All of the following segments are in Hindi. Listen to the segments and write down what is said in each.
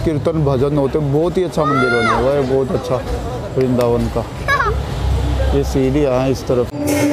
कीर्तन भजन होते, बहुत ही अच्छा मंदिर बना हुआ है, बहुत अच्छा वृंदावन का। ये सीढ़ी है इस तरफ।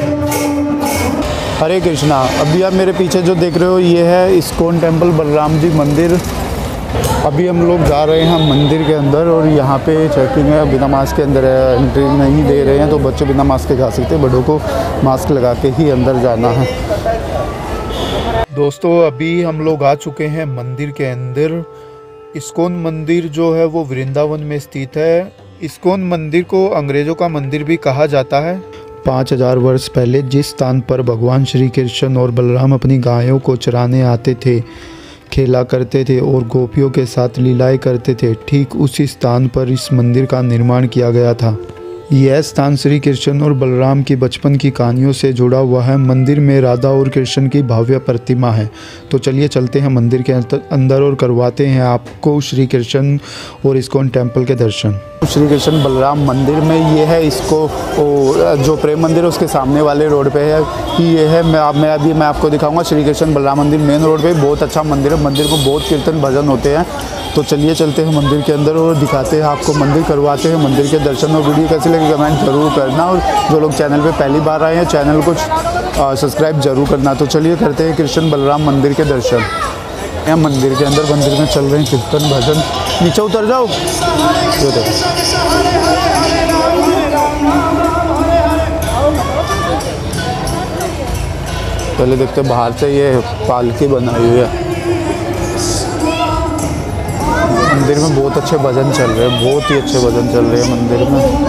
हरे कृष्णा। अभी आप मेरे पीछे जो देख रहे हो ये है इस्कॉन टेम्पल बलराम जी मंदिर। अभी हम लोग जा रहे हैं मंदिर के अंदर और यहाँ पे चेकिंग है, बिना मास्क के अंदर एंट्री नहीं दे रहे हैं, तो बच्चे बिना मास्क के जा सकते हैं, बड़ों को मास्क लगा के ही अंदर जाना है। दोस्तों अभी हम लोग आ चुके हैं मंदिर के अंदर। इस्कॉन मंदिर जो है वो वृंदावन में स्थित है। इस्कॉन मंदिर को अंग्रेज़ों का मंदिर भी कहा जाता है। 5000 वर्ष पहले जिस स्थान पर भगवान श्री कृष्ण और बलराम अपनी गायों को चराने आते थे, खेला करते थे और गोपियों के साथ लीलाएं करते थे, ठीक उसी स्थान पर इस मंदिर का निर्माण किया गया था। यह स्थान श्री कृष्ण और बलराम की बचपन की कहानियों से जुड़ा हुआ है। मंदिर में राधा और कृष्ण की भव्य प्रतिमा है। तो चलिए चलते हैं मंदिर के अंदर और करवाते हैं आपको श्री कृष्ण और इस्कॉन टेम्पल के दर्शन। श्री कृष्ण बलराम मंदिर में ये है, इसको जो प्रेम मंदिर है उसके सामने वाले रोड पे है कि ये है। मैं आपको दिखाऊंगा श्री कृष्ण बलराम मंदिर मेन रोड पे। बहुत अच्छा मंदिर है, मंदिर में बहुत कीर्तन भजन होते हैं। तो चलिए चलते हैं मंदिर के अंदर और दिखाते हैं आपको मंदिर, करवाते हैं मंदिर के दर्शन। और वीडियो कैसी लगी कमेंट जरूर करना, और जो लोग चैनल पे पहली बार आए हैं चैनल को सब्सक्राइब जरूर करना। तो चलिए करते हैं कृष्ण बलराम मंदिर के दर्शन। यहाँ मंदिर के अंदर मंदिर में चल रहे हैं कीर्तन भजन। नीचे उतर जाओ। जो देखो पहले देखते हैं बाहर से ये पालकी बनाई हुई है। मंदिर में बहुत अच्छे भजन चल रहे हैं, बहुत ही अच्छे भजन चल रहे हैं मंदिर में।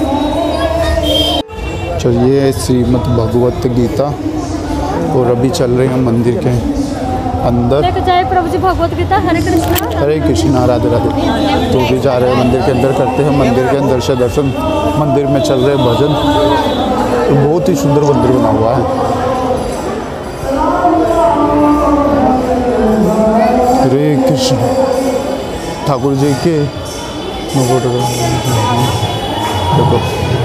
चलिए श्रीमद् भगवत गीता और अभी चल रहे हैं मंदिर के अंदर। प्रभु जी भगवत गीता। हरे कृष्णा राधे राधे। तो भी जा रहे हैं मंदिर के अंदर, करते हैं मंदिर के अंदर से दर्शन। मंदिर में चल रहे भजन, तो बहुत ही सुंदर मंदिर बना हुआ है। हरे कृष्ण। ठाकुर जी के देखो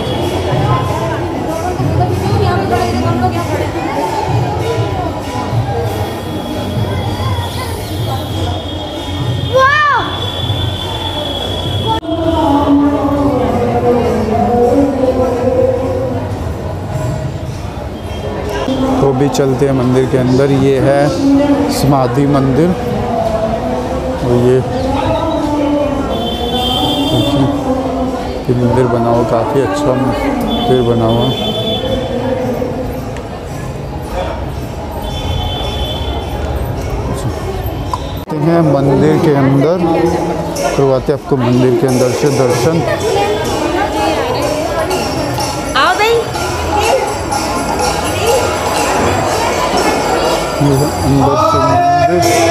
तो भी चलते हैं मंदिर के अंदर। ये है समाधि मंदिर और ये मंदिर बना हुआ, काफ़ी अच्छा मंदिर बना हुआ। हैं मंदिर के अंदर, करवाते आपको मंदिर के अंदर से दर्शन। अंदर से मंदिर।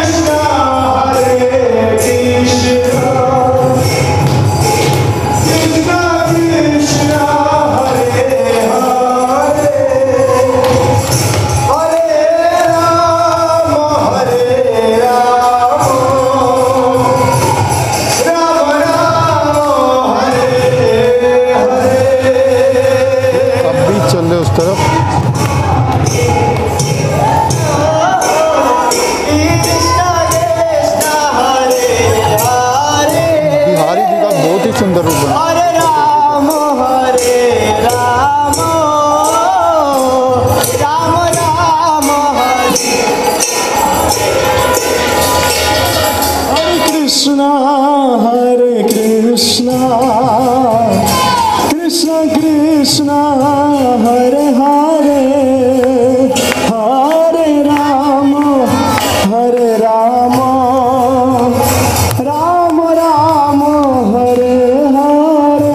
उस तरफ बिहारी जी का बहुत ही सुंदर रूप बना। हरे राम राम राम हरे कृष्णा कृष्ण कृष्ण हरे हरे हरे राम राम राम हरे हरे।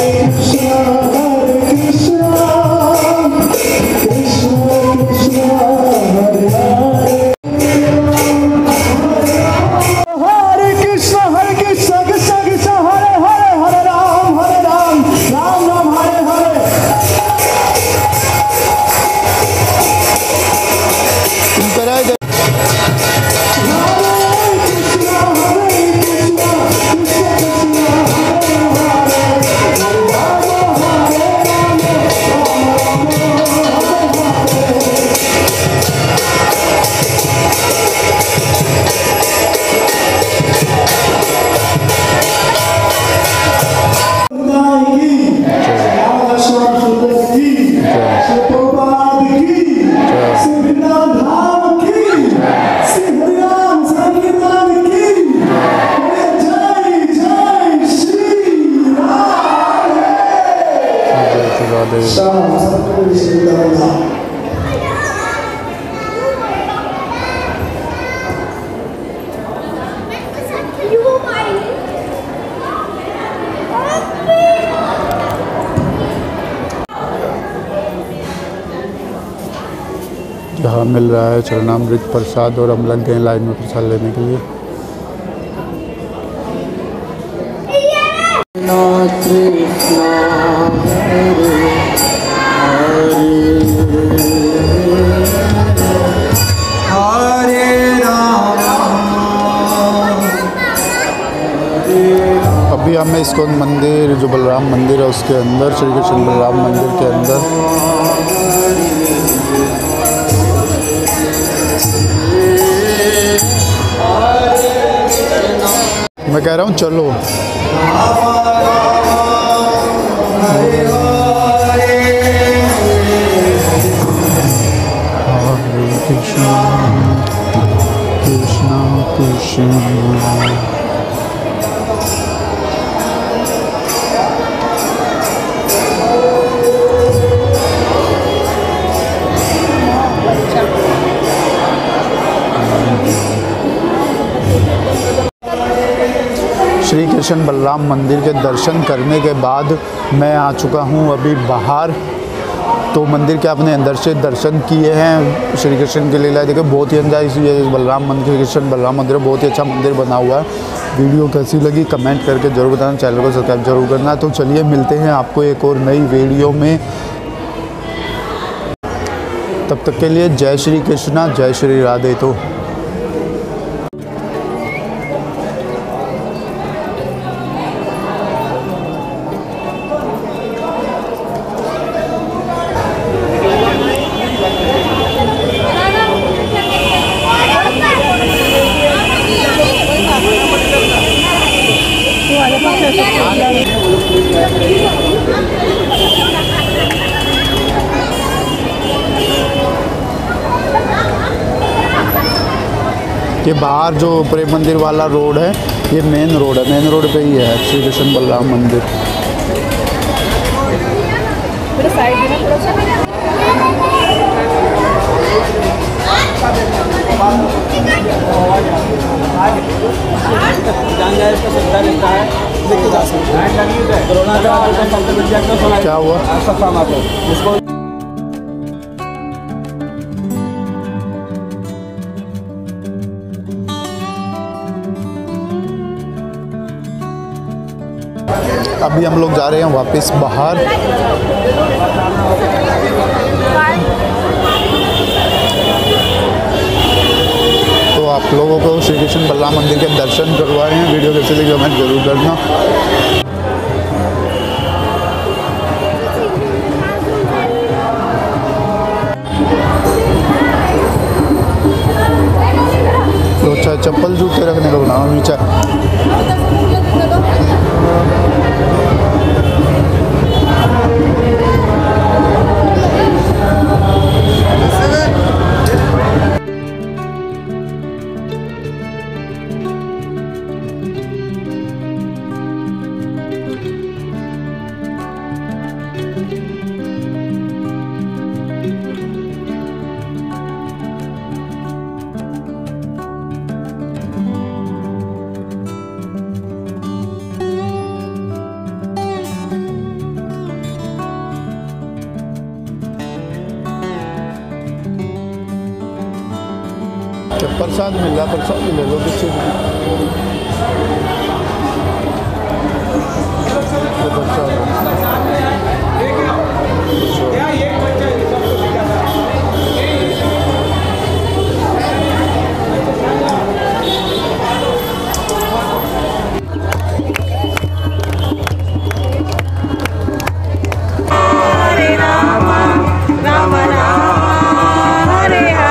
यहाँ मिल रहा है चरणामृत प्रसाद और हम लग गए लाइन में प्रसाद लेने के लिए। अभी हमें इस्कॉन मंदिर जो बलराम मंदिर है उसके अंदर, श्री कृष्ण बलराम मंदिर के अंदर मैं कह रहा हूँ चलो। हरे कृष्णा कृष्णा कृष्णा। श्री कृष्ण बलराम मंदिर के दर्शन करने के बाद मैं आ चुका हूँ अभी बाहर। तो मंदिर के अपने अंदर से दर्शन किए हैं। श्री कृष्ण की लीला देखिए, बहुत ही अंदाज ये बलराम मंदिर, कृष्ण बलराम मंदिर बहुत ही अच्छा मंदिर बना हुआ है। वीडियो कैसी लगी कमेंट करके जरूर बताना, चैनल को सब्सक्राइब जरूर करना। तो चलिए मिलते हैं आपको एक और नई वीडियो में, तब तक के लिए जय श्री कृष्णा, जय श्री राधे। तो ये बाहर जो प्रेम मंदिर वाला रोड है, ये मेन रोड है, मेन रोड पे ही है श्री कृष्ण बलराम मंदिर। क्या हुआ? अभी हम लोग जा रहे हैं वापस बाहर। तो आप लोगों को श्री कृष्ण बलराम मंदिर के दर्शन करवाए हैं। वीडियो कैसे लगी कमेंट जरूर करना। तो अच्छा चप्पल जूते रखने का बनाओ नीचे। प्रसाद मिल रहा, प्रसाद ले लो पीछे प्रसाद।